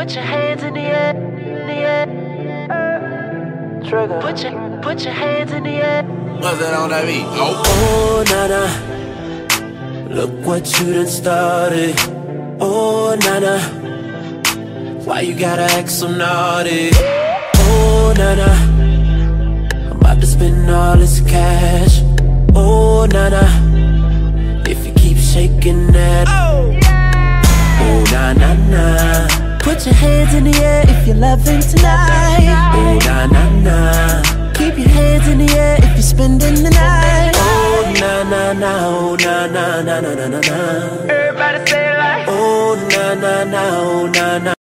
Put your hands in the air, in the air. Trigger. Put your hands in the air. What's that on that beat? Oh, nana, look what you done started. Oh, nana, why you gotta act so naughty? Oh, nana, I'm about to spend all this cash. Oh, nana, if you keep shaking that. Oh, na na na. Put your hands in the air if you're loving tonight. Oh, na na na. Keep your hands in the air if you're spending the night. Oh, na na na. Oh, na na na na na na na. Everybody say it like. Oh, na na na. Oh, na na.